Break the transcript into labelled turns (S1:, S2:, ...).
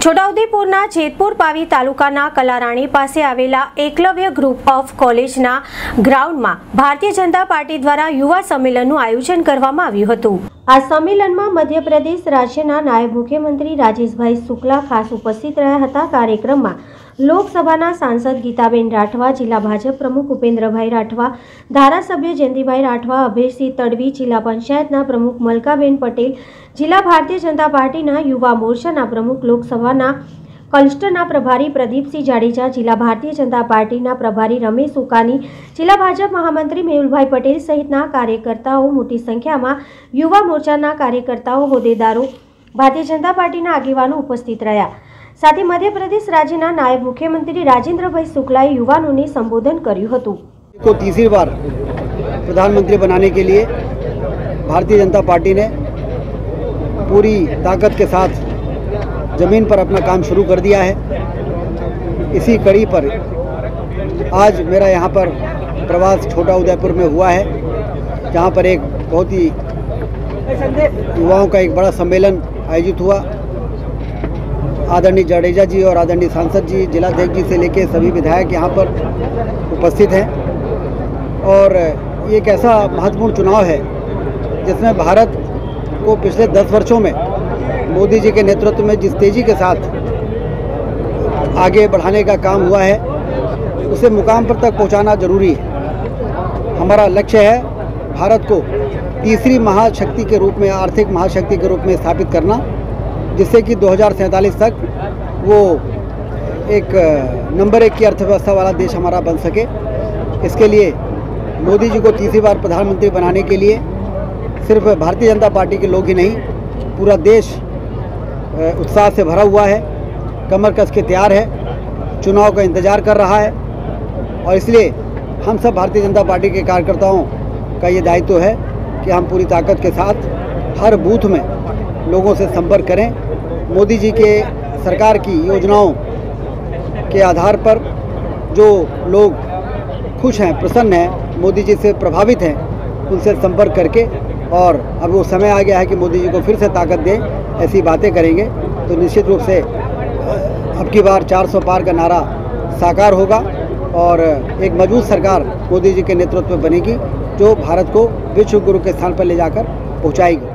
S1: છોટાઉદેપુરના જેતપુર પાવી તાલુકાના કલારાણી પાસે આવેલા એકલવ્ય ગ્રુપ ઓફ કોલેજના ગ્રાઉન્ડમાં ભારતીય જનતા પાર્ટી દ્વારા યુવા સંમેલનનું આયોજન કરવામાં આવ્યું હતું। આ સંમેલનમાં મધ્યપ્રદેશ રાજ્યના નાયબ મુખ્યમંત્રી રાજેશભાઈ શુક્લા ખાસ ઉપસ્થિત રહ્યા હતા। કાર્યક્રમમાં લોકસભાના सांसद गीताबेन राठवा, जिला भाजप प्रमुख उपेन्द्रभाई राठवा, धारासभ्य जयंतीभाई राठवा, अभयसिंह तडवी, जिला पंचायतना प्रमुख मलकाबेन पटेल, जिला भारतीय जनता पार्टीना युवा मोर्चाना प्रमुख, लोकसभाना क्लस्टरना प्रभारी प्रदीपसिंह जाडेजा, जिला भारतीय जनता पार्टीना प्रभारी रमेश उकानी, जिला भाजप महामंत्री मेहुलभाई पटेल सहितना कार्यकर्ताओ मोटी संख्यामां युवा मोर्चाना कार्यकर्ताओ, होद्देदारो, भारतीय जनता पार्टीना आगेवानो उपस्थित रह्या। साथ ही मध्य प्रदेश राज्यना नायब मुख्यमंत्री राजेंद्रभाई शुक्लाए युवानोने संबोधन कर्युं हतुं।
S2: को तीसरी बार प्रधानमंत्री बनाने के लिए भारतीय जनता पार्टी ने पूरी ताकत के साथ ज़मीन पर अपना काम शुरू कर दिया है। इसी कड़ी पर आज मेरा यहाँ पर प्रवास छोटा उदयपुर में हुआ है, जहाँ पर एक बहुत ही युवाओं का एक बड़ा सम्मेलन आयोजित हुआ। आदरणीय जाडेजा जी और आदरणीय सांसद जी, जिलाध्यक्ष जी से लेकर सभी विधायक यहाँ पर उपस्थित हैं। और ये एक ऐसा महत्वपूर्ण चुनाव है जिसमें भारत को पिछले 10 वर्षों में मोदी जी के नेतृत्व में जिस तेज़ी के साथ आगे बढ़ाने का काम हुआ है, उसे मुकाम पर तक पहुँचाना जरूरी है। हमारा लक्ष्य है भारत को तीसरी महाशक्ति के रूप में, आर्थिक महाशक्ति के रूप में स्थापित करना, जिससे कि 2047 तक वो एक नंबर 1 की अर्थव्यवस्था वाला देश हमारा बन सके। इसके लिए मोदी जी को तीसरी बार प्रधानमंत्री बनाने के लिए सिर्फ भारतीय जनता पार्टी के लोग ही नहीं, पूरा देश उत्साह से भरा हुआ है, कमर कस के तैयार है, चुनाव का इंतज़ार कर रहा है। और इसलिए हम सब भारतीय जनता पार्टी के कार्यकर्ताओं का ये दायित्व है कि हम पूरी ताकत के साथ हर बूथ में लोगों से संपर्क करें। मोदी जी के सरकार की योजनाओं के आधार पर जो लोग खुश हैं, प्रसन्न हैं, मोदी जी से प्रभावित हैं, उनसे संपर्क करके, और अब वो समय आ गया है कि मोदी जी को फिर से ताकत दें, ऐसी बातें करेंगे तो निश्चित रूप से अब की बार 400 पार का नारा साकार होगा और एक मजबूत सरकार मोदी जी के नेतृत्व में बनेगी, जो भारत को विश्व गुरु के स्थान पर ले जाकर पहुँचाएगी।